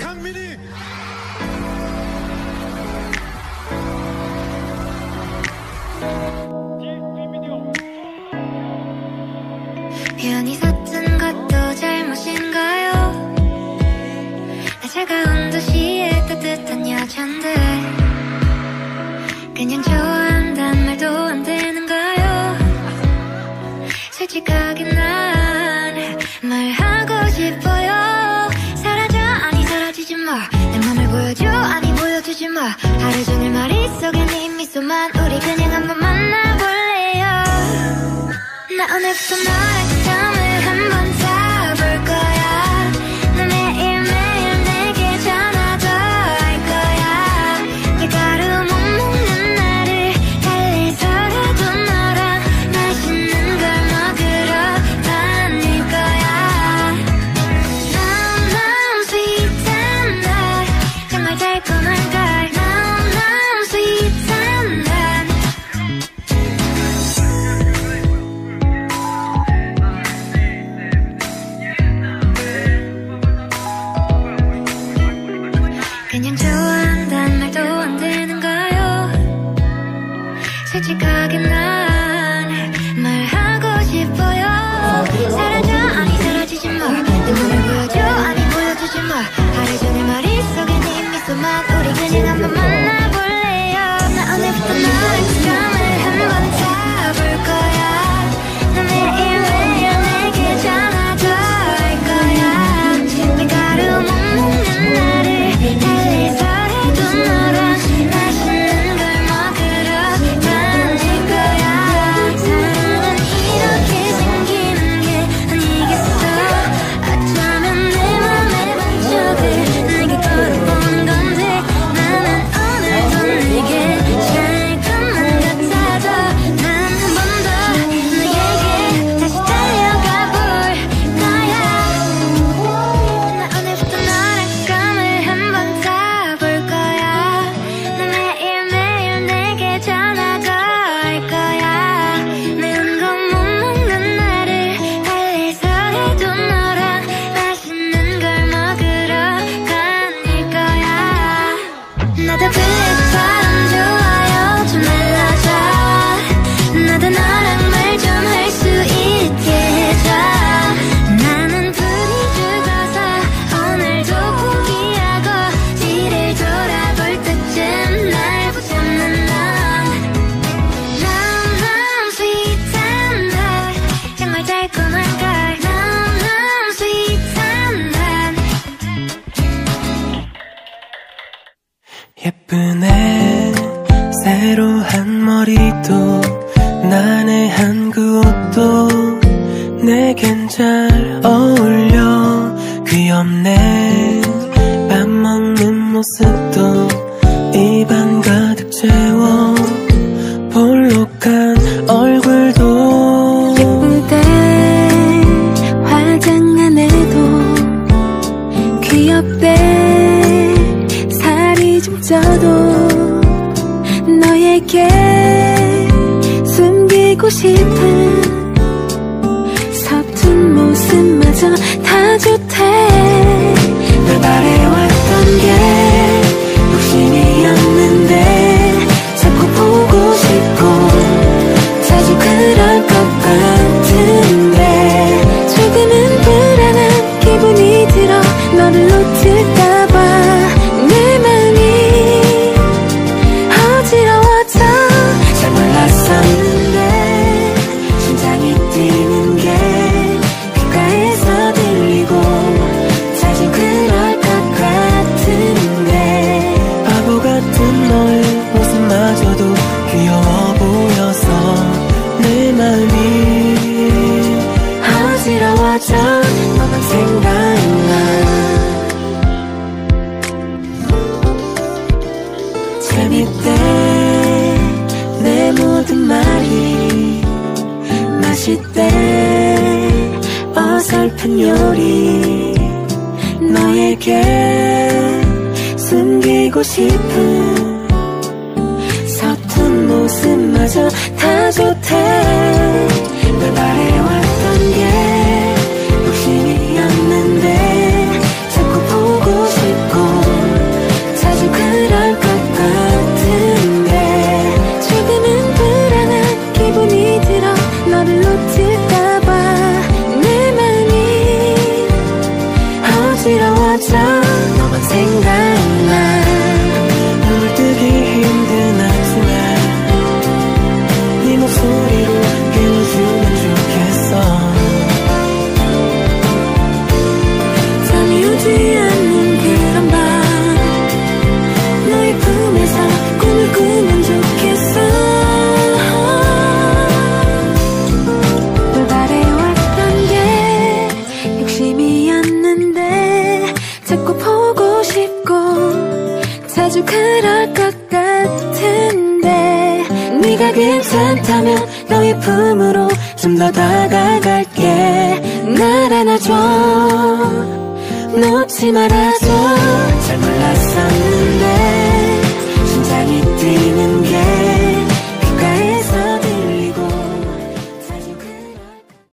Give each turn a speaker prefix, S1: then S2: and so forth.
S1: 강민이.
S2: 괜히 섰던 것도 잘못인가요? 나 차가운 도시의 따뜻한 여잔데 그냥 좋아한단 말도 안 되는가요? 솔직하게 난 말하고 싶어요. 사라져 아니 사라지지 마. 내 맘을 보여줘 아니 보여주지 마. 하루 종일 머릿속에 네 미소만. 우리 그냥 한번 만나볼래요. 나 오늘부터 너랑 잠을 한번 자볼 거야. 너 매일매일 내게 전화도 할 거야. 밀가루 못 먹는 나를 달래서라도 너랑 맛있는 걸 먹으러 다닐 거야. 너무 sweet한 날 정말 달콤한 걸. 너무 sweet한 날 그냥 좋아한단 말도 안 되는가요? 솔직하게 난 말하고 싶어요. 사라져 아니 사라지지 마. 내 맘을 보여줘 아니 보여주지 마. 하루 종일 머릿속에 네 미소만. 우리 그냥 한번 만나볼래요. 나 오늘부터 너랑 잠을 한번 자볼 거야. 너 매일매일 내게 전화도 할 거야. 밀가루 못 먹는 나를 달래서라도 너랑 맛있는 걸 먹으러 다닐 거야. 사랑은 이렇게 생기는 게 아니겠어. 어쩌면 내 맘의 반쪽을 내게 걸어보는 건데 나는 오늘도 내게 잘 것만 같아도 난 한 번 더 너에게 다시 달려가 볼 거야. 나 오늘부터 너랑 감을 한번 타볼 거야. 너 매일매일 내게 전화도 할 거야. 매운 거 못 먹는 나를 달래서라도 너랑 맛있는 걸 먹으러 다닐 거야. 나도 그처럼 좋아요 좀 알려줘. 나도 너랑 말 좀 할 수 있게 해줘. 나는 불이 죽어서 오늘도 포기하고 뒤를 돌아볼 때쯤 날 붙잡는 넌. 너무 sweet한 날 정말 달콤한 걸. 너무 sweet한 날
S3: 예쁘네 새로 한 머리도 나네 한 그 옷도 내겐 잘 어울려. 귀엽네 밥 먹는 모습도 입안 가득 채워. 볼록한 얼굴도
S4: 예쁘대 화장 안 해도 귀엽대 살이 좀 쪄도 너에게 숨기고 싶은 서툰 모습마저 다 좋대.
S3: 널 바래왔던 게 욕심이었는데 자꾸 보고 싶고
S4: 자주 그럴 것 같은데 조금은 불안한 기분이 들어. 너를 놓칠까봐 내 맘이 어지러워져.
S3: 잘 몰랐었는데 심장이 뛰는 게 귓가에서 들리고 자주 그럴 것 같은데 바보 같은 너의 모습마저도 귀여워 보여서 내 맘이
S4: 어지러워져.
S3: 너만 생각나. 재밌대 내 모든 말이. 맛있대 어설픈 요리. 너에게 숨기고 싶은 서툰 모습마저 다 좋대. 널 바래왔던 게 욕심이었는데 자꾸 보고 싶고 어지러워져 너만 생각나. 눈을 뜨기 힘든 아침에 네 목소리로 깨워주면 좋겠어.
S4: 잠이 오지 않는 그런 밤 너의 품에서 꿈을 꾸면 좋겠어. 널 바래왔던 게 욕심이었는데 자꾸 보고 싶고 자주 그럴 것 같은데
S3: 네가 괜찮다면 너의 품으로 좀 더 다가갈게. 날 안아줘 놓지 말아줘. 잘 몰랐어